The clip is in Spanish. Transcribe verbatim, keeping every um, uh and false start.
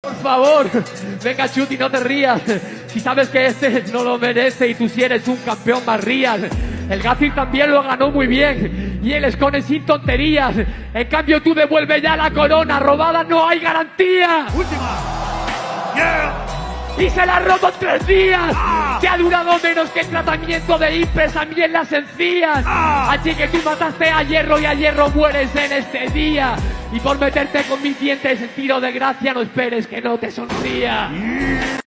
Por favor, venga Chuti, no te rías. Si sabes que este no lo merece y tú si eres un campeón más real. El Gazir también lo ganó muy bien y el Escone sin tonterías. En cambio tú devuelves ya la corona, robada no hay garantía. Última. Yeah. Y se la robo en tres días. Ah. Te ha durado menos que el tratamiento de hiper también las encías. Ah. Así que tú mataste a Hierro y a Hierro mueres en este día. Y por meterte con mis dientes en tiro de gracia no esperes que no te sonría. Yeah.